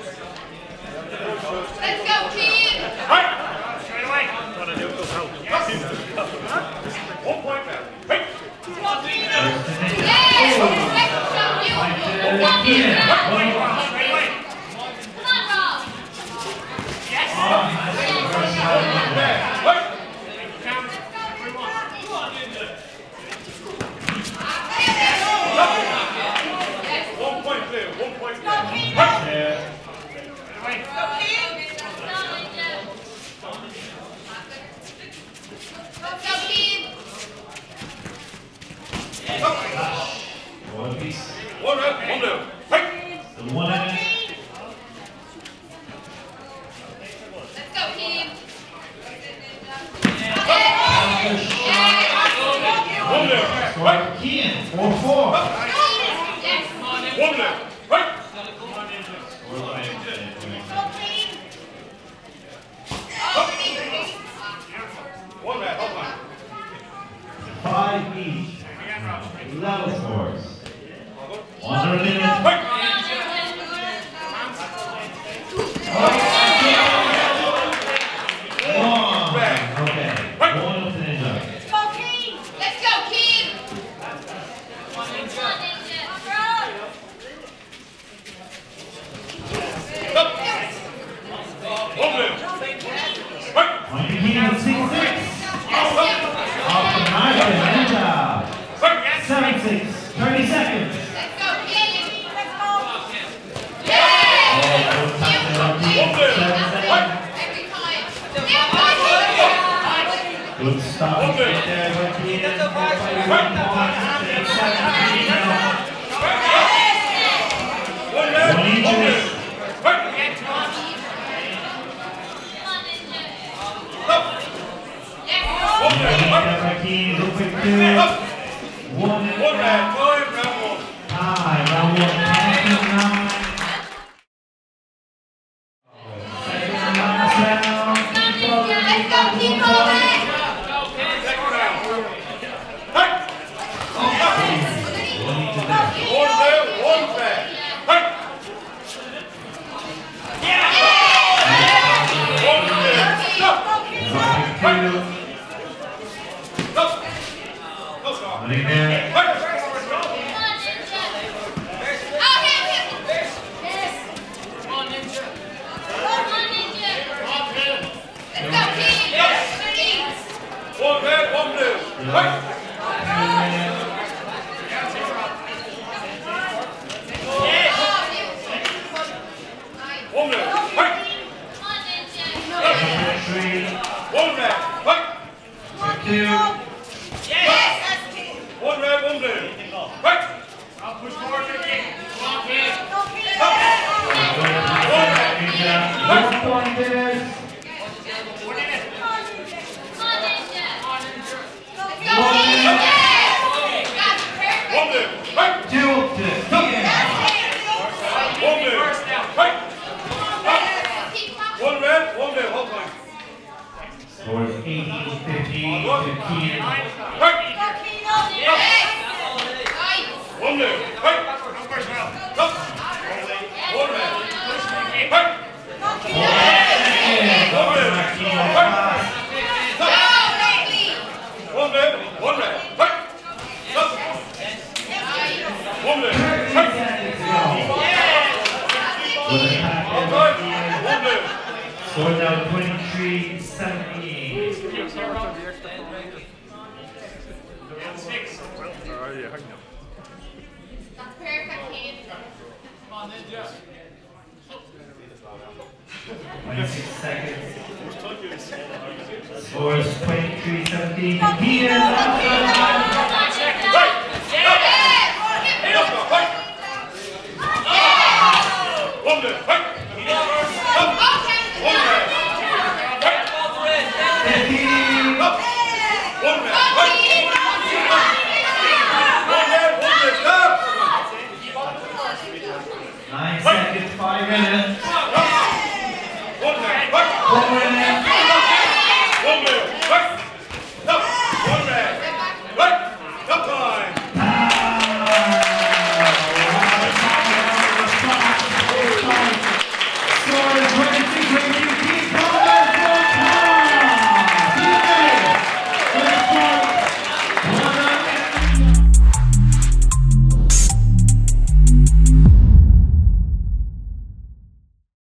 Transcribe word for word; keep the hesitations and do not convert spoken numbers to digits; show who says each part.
Speaker 1: Let's go, Cian!
Speaker 2: Right! Straight away! One point now. Hey!
Speaker 1: Yes! Second shot, you!
Speaker 2: Straight away!
Speaker 1: Come on, Rob!
Speaker 2: Yes! One point clear, one point clear.
Speaker 3: One piece.
Speaker 2: One up, one down. Hey!
Speaker 3: The one in.
Speaker 1: Let's go, Cian!
Speaker 2: One down.
Speaker 3: Score Cian. Four four.
Speaker 1: Yes!
Speaker 2: One down. Hey! One man, hold on.
Speaker 3: Five each. Level scores. One minute.
Speaker 2: Hey!
Speaker 3: One. Okay. One of the ninja.
Speaker 1: Let's go, Cian!
Speaker 2: One down. Hey!
Speaker 3: Point to Cian. Six six. Off the knife and ninja. Seven six. Thirty seconds.
Speaker 1: Let's go, Cian! Every time!
Speaker 3: Good stop. Right there with Cian. One point. Six seconds.
Speaker 2: One man,
Speaker 3: One each.
Speaker 2: one down. Hey! One down.
Speaker 3: Cian. Open two. One
Speaker 2: One man, five, round one.
Speaker 3: Time. Round one. Ten to nine. Second and last round.
Speaker 1: Let's go, Cian! Colvin!
Speaker 2: Second round. Hey!
Speaker 3: One each of them.
Speaker 2: One down, one fair. Hey! One down. Stop!
Speaker 3: Two.
Speaker 2: Stop! Go, stop.
Speaker 3: Running there.
Speaker 2: Hey! One man, one blue. Hey! One blue. Hey!
Speaker 3: Three.
Speaker 2: One man. Hey!
Speaker 3: Two.
Speaker 2: One red, one blue. Hey! I'll push forward, Vicky. Come on, kid.
Speaker 3: One pointers.
Speaker 2: One blue. Hey!
Speaker 3: Two to Cian.
Speaker 2: One blue. Hey! One red, one blue. Hold on.
Speaker 3: Scores eighteen fifteen to Cian.
Speaker 2: Hey! One blue. Hey! Stop. One red. Hey! One blue. Hey! One red, one red. Hey! Stop. One blue. Hey! One blue.
Speaker 3: Score now twenty-three seventeen.
Speaker 2: Six.
Speaker 1: That's perfect, Cian.
Speaker 3: twenty-six seconds. Scores twenty-three seventeen. Cian.
Speaker 2: Right! One blue. Hey! One red.
Speaker 3: fifteen.
Speaker 2: One red. Hey! One red, one blue. Stop!
Speaker 3: Nine seconds, five minutes.
Speaker 2: One red. Hey!
Speaker 3: Four minutes.